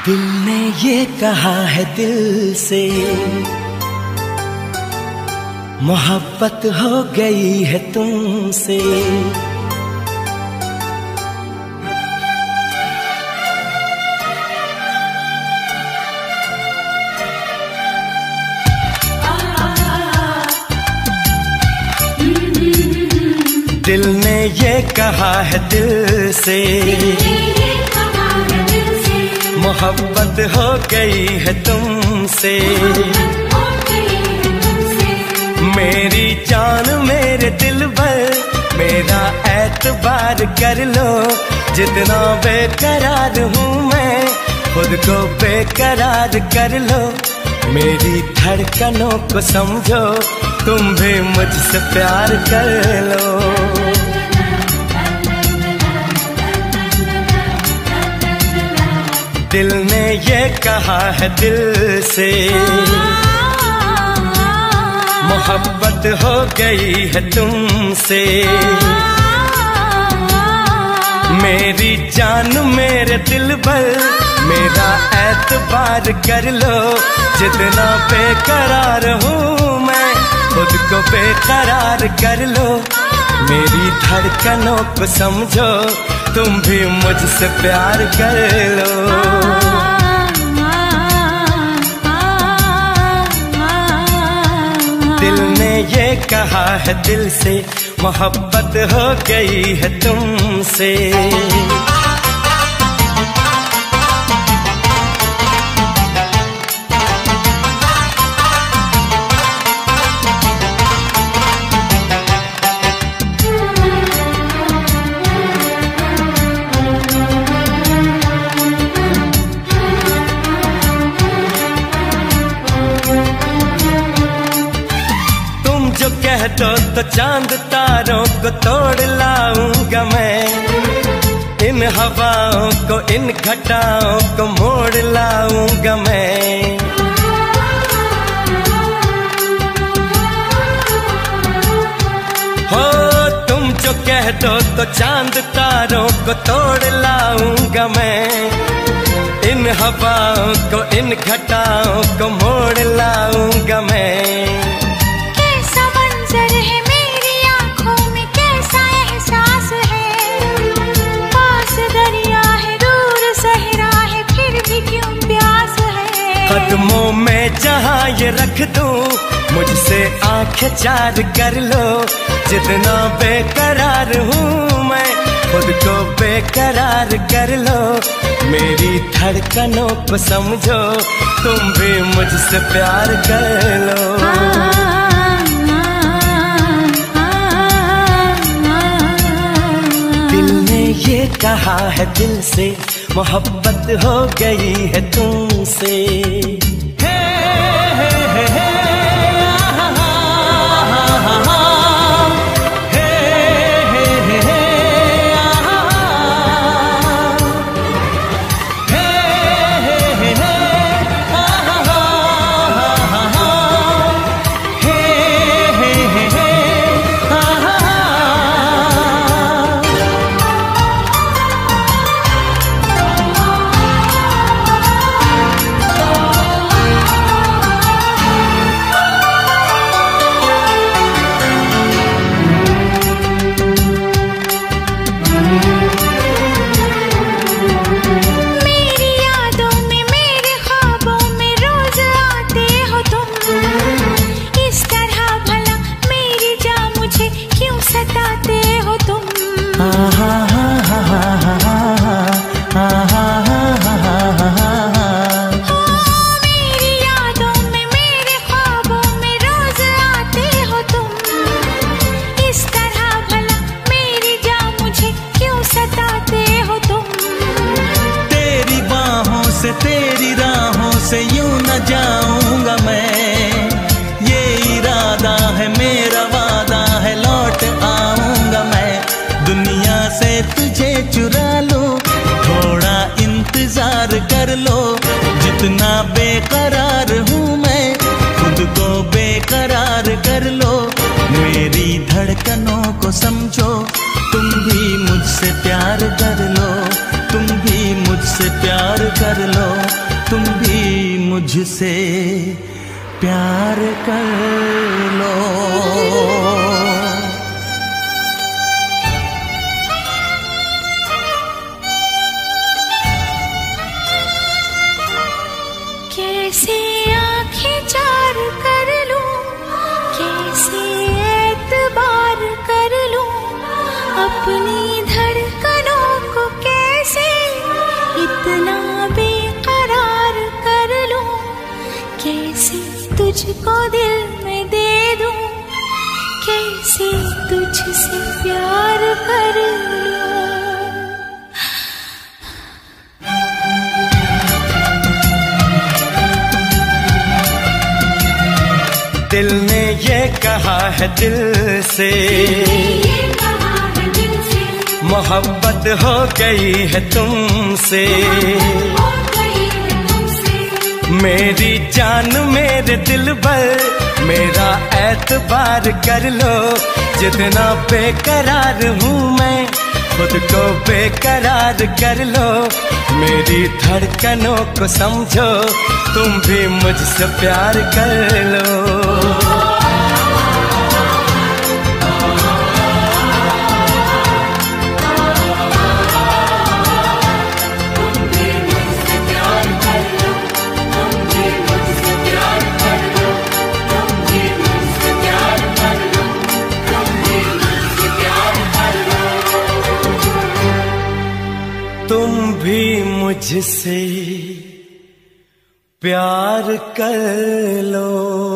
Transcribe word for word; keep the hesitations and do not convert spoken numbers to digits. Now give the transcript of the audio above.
दिल ने ये कहा है दिल से, मोहब्बत हो गई है तुमसे। दिल ने ये कहा है दिल से, मोहब्बत हो गई है तुमसे। मेरी जान मेरे दिल भर, मेरा एतबार कर लो। जितना बेकरार हूँ मैं, खुद को बेकरार कर लो। मेरी धड़कनों को समझो, तुम भी मुझसे प्यार कर लो। दिल ने ये कहा है दिल से, मोहब्बत हो गई है तुमसे। मेरी जान मेरे दिल भर, मेरा एतबार कर लो। जितना बेकरार हूँ मैं, खुद को बेकरार कर लो। मेरी धड़कनों को समझो, तुम भी मुझसे प्यार कर लो। दिल ने ये कहा है दिल से, मोहब्बत हो गई है तुमसे। कह दो तो चांद तारों को तोड़ लाऊंगा मैं। इन हवाओं को, इन घटाओं को मोड़ लाऊंगा मैं। हो तुम जो कह दो तो चांद तारों को तोड़ लाऊंगा मैं। इन हवाओं को, इन घटाओं को मोड़ लाऊंगा मैं। कदमों में जहाँ ये रख दूं, मुझसे आंखें चार कर लो। जितना बेकरार हूँ मैं, खुद को बेकरार कर लो। मेरी धड़कनों को समझो, तुम भी मुझसे प्यार कर लो। दिल ने ये कहा है दिल से, मोहब्बत हो गई है तुमसे। हे हे हे हे तेरी राहों से यूं न जाऊंगा मैं। ये इरादा है मेरा, वादा है लौट आऊंगा मैं। दुनिया से तुझे चुरा लो, थोड़ा इंतजार कर लो। जितना बेकरार हूँ मैं, खुद को बेकरार कर लो। मेरी धड़कनों को समझो, तुम भी मुझसे प्यार कर लो। तुम भी मुझसे प्यार कर लो, तुम भी मुझसे प्यार कर लो। कैसे आंखें चार कर लूं, कैसे एतबार कर लूं, अपनी धड़कनों को कैसे इतना बेकरार कर लूं, कैसे तुझको दिल में दे दूं, कैसे तुझसे प्यार कर लूं। दिल ने ये कहा है दिल से, मोहब्बत हो गई है तुमसे। मेरी जान मेरे दिल पर मेरा एतबार कर लो, जितना बेकरार हूँ मैं खुद को बेकरार कर लो। मेरी धड़कनों को समझो, तुम भी मुझसे प्यार कर लो। तुम भी मुझसे प्यार कर लो।